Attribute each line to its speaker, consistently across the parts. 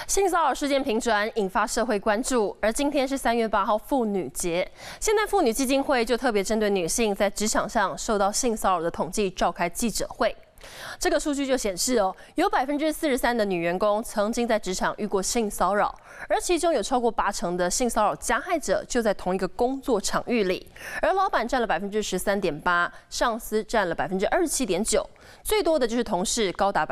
Speaker 1: 性骚扰事件频传，引发社会关注。而今天是3月8号妇女节，现代妇女基金会就特别针对女性在职场上受到性骚扰的统计召开记者会。这个数据就显示有43%的女员工曾经在职场遇过性骚扰，而其中有超过80%的性骚扰加害者就在同一个工作场域里，而老板占了13.8%，上司占了27.9%，最多的就是同事，高达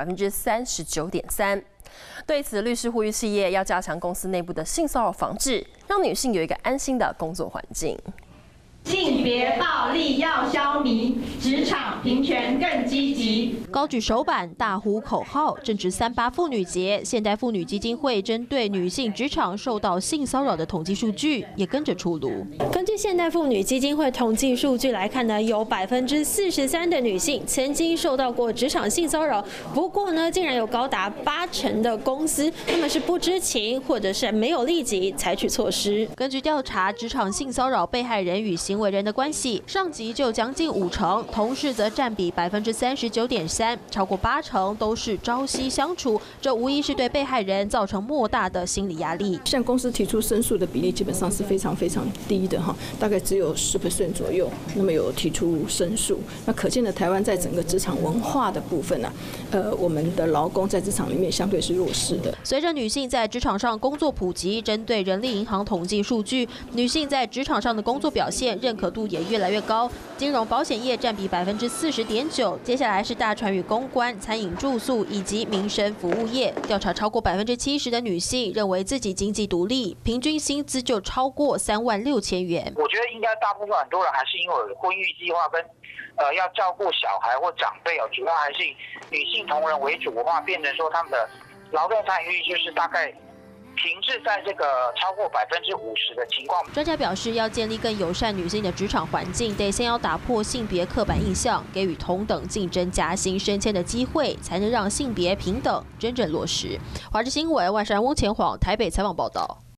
Speaker 1: 39.3%。对此，律师呼吁企业要加强公司内部的性骚扰防治，让女性有一个安心的工作环境。
Speaker 2: 性别暴力要消弭，职场平权更积极。
Speaker 3: 高举手板，大呼口号。正值38妇女节，现代妇女基金会针对女性职场受到性骚扰的统计数据也跟着出炉。根据现代妇女基金会统计数据来看呢，有43%的女性曾经受到过职场性骚扰。不过呢，竟然有高达80%的公司，他们是不知情或者是没有立即采取措施。根据调查，职场性骚扰被害人与行为人的关系，上级就将近50%，同事则占比39.3%，超过80%都是朝夕相处，这无疑是对被害人造成莫大的心理压力。
Speaker 4: 向公司提出申诉的比例基本上是非常低的哈，大概只有10% 左右，那么有提出申诉。那可见的台湾在整个职场文化的部分我们的劳工在职场里面相对是弱势的。
Speaker 3: 随着女性在职场上工作普及，针对人力银行统计数据，女性在职场上的工作表现认可度也越来越高。金融保险业占比40.9%，接下来是大传与公关、餐饮住宿以及民生服务业。调查超过70%的女性认为自己经济独立，平均薪资就超过36000元。
Speaker 5: 我觉得应该大部分很多人还是因为婚育计划跟要照顾小孩或长辈主要还是以女性同仁为主的话，变成说他们的劳动参与率就是大概停滞在这个超过50%的情况。
Speaker 3: 专家表示，要建立更友善女性的职场环境，得先要打破性别刻板印象，给予同等竞争、加薪、升迁的机会，才能让性别平等真正落实。华视新闻万山翁前往台北采访报道。